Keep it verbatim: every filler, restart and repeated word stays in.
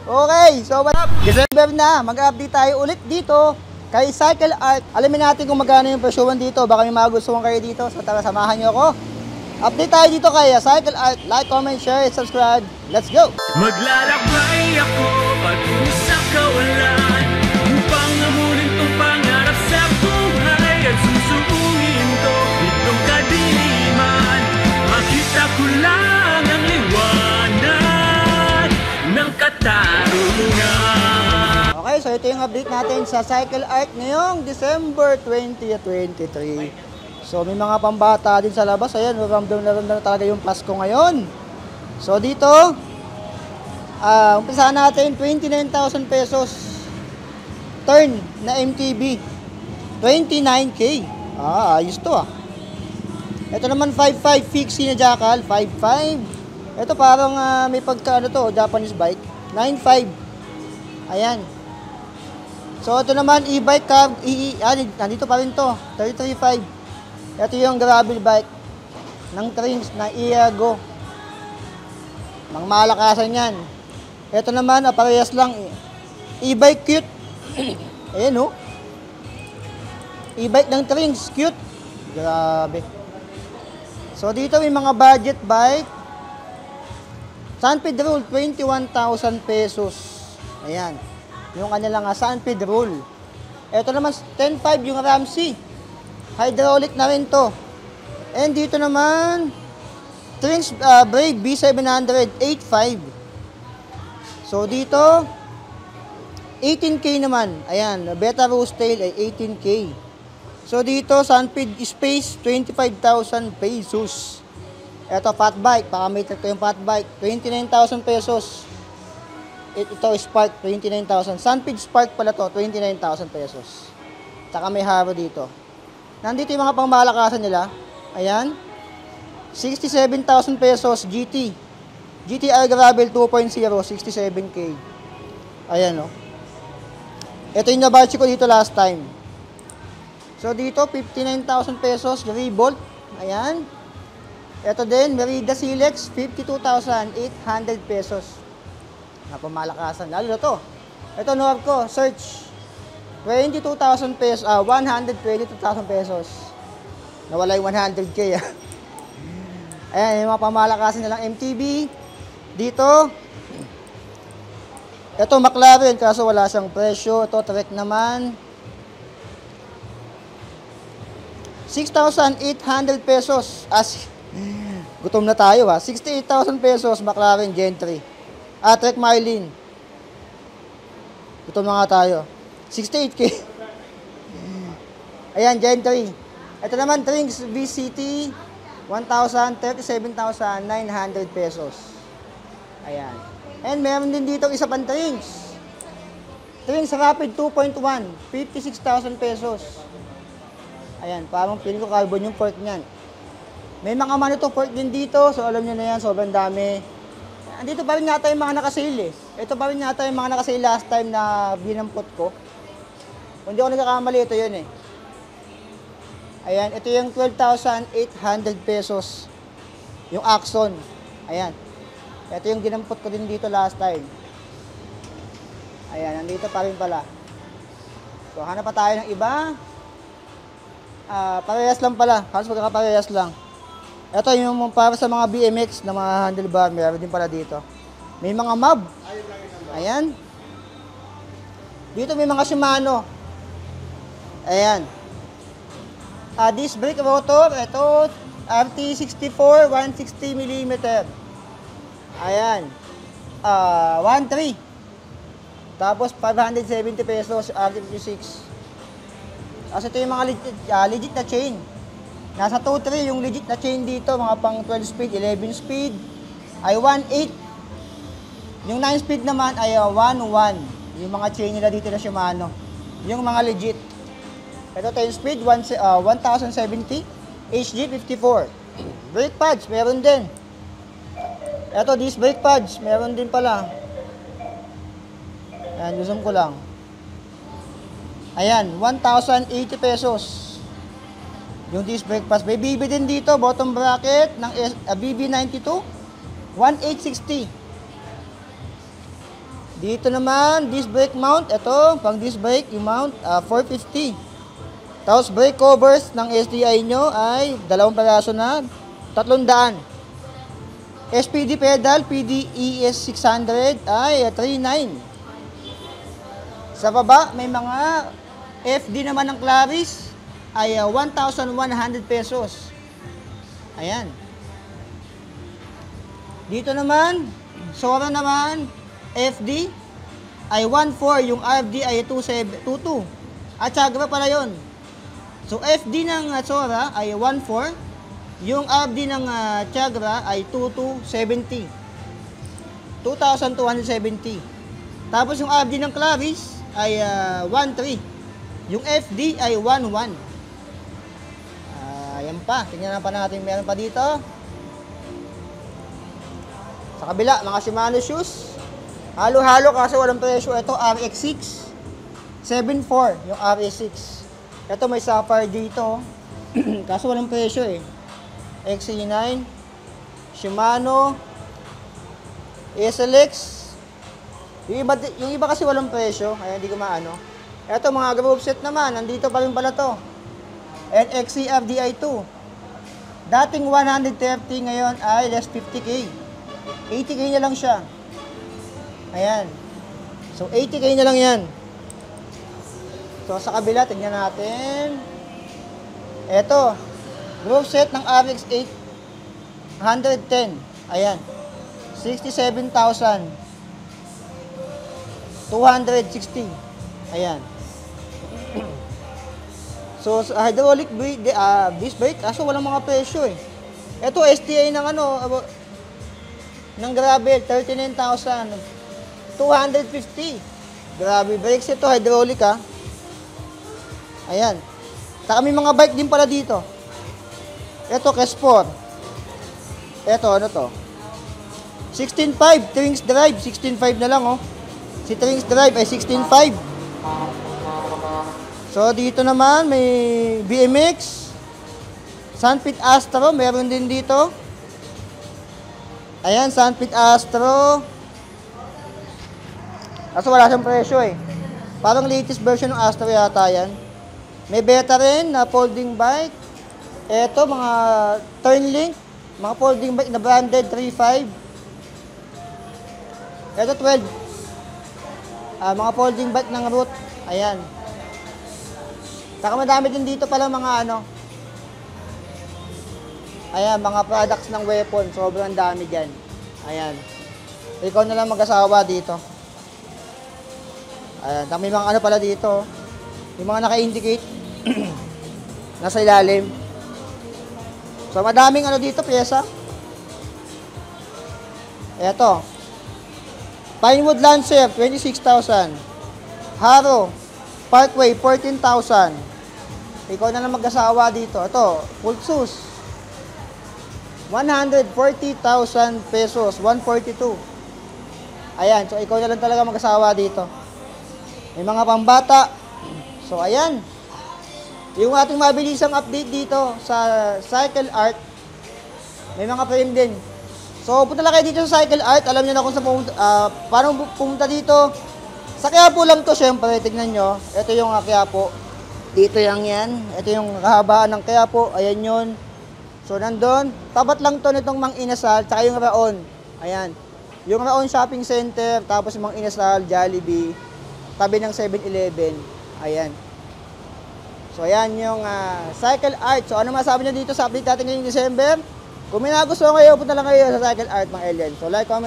Okay, so what up? December na, mag-update tayo ulit dito kay Cycle Art. Alamin natin kung magkano yung presyuhan dito. Baka may magustuhan kayo dito, so tara samahan nyo ako. Update tayo dito kay Cycle Art. Like, comment, share, subscribe. Let's go! Maglalakbay ako patungo sa kawalan upang amunin tong pangarap sa buhay at susuungin to itong kadiliman. Makita ko lang ang liwanag ng katarungan. Okay, so ito yung update natin sa Cycle Art ngayong December twentieth, twenty-three. So may mga pambata din sa labas. Ayan, ramdam na ramdam na talaga yung Pasko ngayon. So dito, uh, umpisahan natin twenty-nine thousand pesos. Turn na M T B. twenty-nine K. Ah, ayos to ah. Ito naman five five fixie na jackal. five five. Ito parang uh, may pagka ano to, Japanese bike. nine five. Ayan. So ito naman e-bike cab. E, e, ah, nandito pa rin to. thirty-three five. Ito yung gravel bike ng Trings na Iago. Mang malakasan yan. Ito naman, ah, parehas lang. E-bike cute. Ayan o. Oh. E-bike ng Trings, cute. Grabe. So dito may mga budget bike. Sunped Rule, twenty-one thousand pesos. Ayan. Yung kanilang uh, Sunped Rule. Ito naman, ten five yung Ramsey. Hydraulic na rin to. And dito naman, Trings uh, Brake B seven hundred, eight five. So dito, eighteen K naman. Ayan, Beta Rose Tail ay eighteen K. So dito, Sunped Space, twenty-five thousand pesos. Ito, fat bike. Parameter ko yung fat bike. twenty-nine thousand pesos. Ito, Spark, twenty-nine thousand. Sunped Spark pala to, twenty-nine thousand pesos. Saka may haro dito. Nandito yung mga pangmalakasan nila. Ayan. sixty-seven thousand pesos G T. G T R Gravel two point oh, sixty-seven K. Ayan o. Oh. Ito yung nabachi ko dito last time. So dito, fifty-nine thousand pesos Revolt. Ayan. Ito din, Merida Silex, fifty-two thousand eight hundred pesos. Napamalakasan. Lalo na to. Ito, Norco, Search. twenty-two thousand pesos, ah, one hundred twenty-two thousand pesos. Nawala yung one hundred K, ah. Ayan, yung mga pamalakasan nilang M T B. Dito, ito, McLaren, kaso wala siyang presyo. Ito, Trek naman. six thousand eight hundred pesos. As, gutom na tayo, ha. sixty-eight thousand pesos, McLaren Gen three. Ah, Trek Marlin. Gutom na nga tayo. sixty-eight K. Ayan, Gen three. Ito naman, Trings V C T, one thousand, thirty-seven thousand nine hundred pesos. Ayan. And meron din dito isa pang Trings. Trings Rapid two point one, fifty-six thousand pesos. Ayan, parang feeling ko carbon yung fork niyan. May mga Manito fork din dito, so alam nyo na yan, sobrang dami. Andito pa rin yata yung mga nakasale eh. Ito pa rin yata yung mga nakasale last time na binampot ko. Kung di ako nagkakamali, ito yun eh. Ayan, ito yung twelve thousand eight hundred pesos. Yung Axon. Ayan. Ito yung ginampot ko din dito last time. Ayan, nandito pa rin pala. So, hanap pa tayo ng iba. Ah, parehas lang pala. Halos magkakaparehas lang. Ito yung para sa mga B M X na mga handlebar. Meron din pala dito. May mga mob. Ayan. Dito may mga Shimano. Ayan. Uh, disc brake rotor. Ito, R T sixty-four, one sixty millimeter. Ayan. Uh, one three. Tapos, five hundred seventy pesos, R T fifty-six. Kasi ito yung mga legit, uh, legit na chain. Nasa two three yung legit na chain dito. Mga pang twelve speed, eleven speed. Ay one eight. Yung nine speed naman ay uh, one one. Yung mga chain nila dito na Shimano. Yung mga legit. Ito ten speed, one, uh, one thousand seventy. H G fifty-four. Brake pads, meron din. Ito, these brake pads, meron din pala. Ayan, zoom ko lang. Ayan, one thousand eighty pesos. Yung disc brake pads. May B B din dito, bottom bracket ng uh, B B ninety-two. one eight sixty. Dito naman, disc brake mount. Ito, pang disc brake, yung mount, uh, four fifty. Tapos brake covers ng S D I nyo ay dalawang peraso na tatlong daan. S P D pedal, P D E S six hundred ay three nine. Sa baba, may mga F D naman ng Claris ay uh, one thousand one hundred pesos. Ayan. Dito naman, Sora naman, F D ay one four, yung R F D ay two two. At Chagra pala yun. So F D ng uh, Sora ay one four, yung R F D ng uh, Chagra ay two two seventy. two thousand two hundred seventy. Tapos yung R F D ng Claris ay uh, one three. Yung F D ay one one. Uh, ayan pa. Tingnan pa natin meron pa dito. Sa kabila, mga Shimano shoes. Halo-halo kasi walang presyo. Ito, R X six. seven four yung R X six. Ito, may Sapphire dito. Kaso walang presyo eh. X C nine. Shimano. S L X. Yung iba, yung iba kasi walang presyo. Kaya hindi ko maano. Ito, mga group set naman. Nandito pa rin pala to. N X C F D I two. Dating one thirty, ngayon ay less fifty K. eighty K na lang siya. Ayan. So, eighty K na lang yan. So, sa kabila, tingnan natin. Ito. Group set ng R X eight ten. Ayan. sixty-seven thousand two hundred sixty. Ayan. So, sa hydraulic brake, uh, disc brake, kaso walang mga presyo eh. Ito, S T I ng ano, ng gravel, thirty-nine thousand two hundred fifty. Grabe, brakes ito, hydraulic ha. Ayan. Saka may mga bike din pala dito. Ito, Kespor. Ito, ano to? sixteen five, Trings Drive, sixteen five na lang oh. Si Trings Drive ay sixteen five. So, dito naman, may B M X. Sunpit Astro, meron din dito. Ayan, Sunpit Astro. Kaso wala siyang presyo eh. Parang latest version ng Astro yata yan. May beta rin na folding bike. Eto, mga turn link. Mga folding bike na branded, three five. Eto, twelve. Ah, mga folding bike ng Root. Ayan. Saka madami din dito pala mga ano. Ayan, mga products ng weapon. Sobrang dami dyan. Ayan. Ikaw na lang mag-asawa dito. Ayan, may mga ano pala dito. Yung mga naka-indicate. Nasa ilalim. So, madaming ano dito, pyesa. Eto. Pinewood Lancer, twenty-six thousand. Haro, Parkway, fourteen thousand. Ikaw na lang mag-asawa dito. Ito, Pulsus. one hundred forty thousand pesos, one forty-two. Ayan, so ikaw na lang talaga mag-asawa dito. May mga pambata. So, ayan. Yung ating mabilisang update dito sa Cycle Art, may mga frame din. So, punta lang kayo dito sa Cycle Art. Alam niyo na kung sa pumunta, uh, paano pumunta dito. Sa Quiapo lang to, syempre. Tignan nyo. Ito yung uh, Quiapo. Dito yung yan. Ito yung kahabaan ng Quiapo. Ayan yun. So, nandun. Tabat lang to nitong Mang Inasal. Tsaka yung Raon. Ayan. Yung Raon Shopping Center. Tapos Mang Inasal, Jollibee. Tabi ng seven eleven. Ayan. So, ayan yung uh, Cycle Art. So, ano masabi nyo dito sa update natin ngayong December? Kung may nagustuhan kayo, punta lang kayo sa Cycle Art, mga alien. So, like, comment.